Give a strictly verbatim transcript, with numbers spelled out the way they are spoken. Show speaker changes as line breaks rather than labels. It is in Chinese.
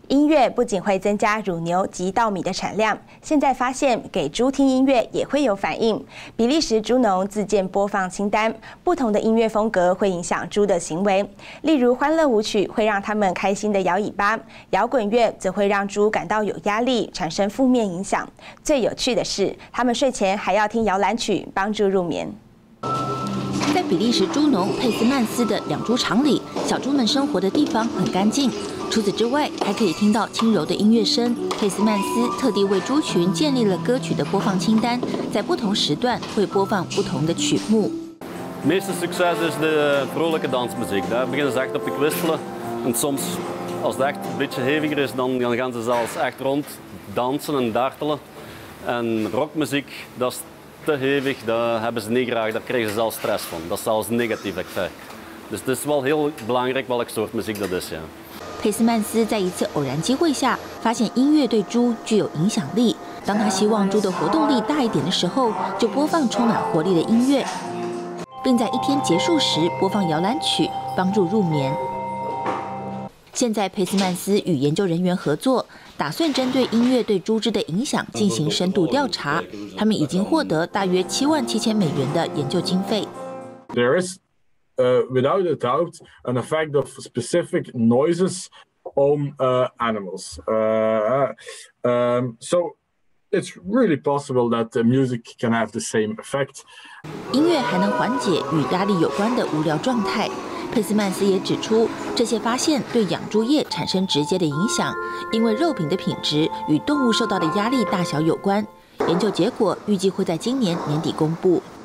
音乐不仅会增加乳牛及稻米的产量，现在发现给猪听音乐也会有反应。比利时猪农自建播放清单，不同的音乐风格会影响猪的行为。例如，欢乐舞曲会让它们开心地摇尾巴，摇滚乐则会让猪感到有压力，产生负面影响。最有趣的是，它们睡前还要听摇篮曲，帮助入眠。
在比利时猪农佩斯曼斯的养猪场里，小猪们生活的地方很干净。除此之外，还可以听到轻柔的音乐声。佩斯曼斯特地为猪群建立了歌曲的播放清单，在不同时段会播放不同的曲目。
meeste succes is de vrolijke dansmuziek. Daar beginnen ze echt op te kwispelen. En soms, als het echt een beetje heviger is, dan, dan gaan ze zelfs echt rond dansen en dartelen. En rockmuziek, dat is te hevig, dat hebben ze niet graag, daar krijgen ze zelfs stress van. Dat is zelfs een negatief effect. Dus het is wel heel belangrijk welke soort muziek dat is, ja.
佩斯曼斯在一次偶然机会下，发现音乐对猪具有影响力。当他希望猪的活动力大一点的时候，就播放充满活力的音乐，并在一天结束时播放摇篮曲，帮助入眠。现在，佩斯曼斯与研究人员合作，打算针对音乐对猪只的影响进行深度调查。他们已经获得大约七万七千美元的研究经费。
There is, uh, without a doubt, an effect of specific noises on uh, animals. Uh, um, so it's really possible that the music can have the same effect.
音乐还能缓解与压力有关的无聊状态。 佩斯曼斯也指出，这些发现对养猪业产生直接的影响，因为肉品的品质与动物受到的压力大小有关。研究结果预计会在今年年底公布。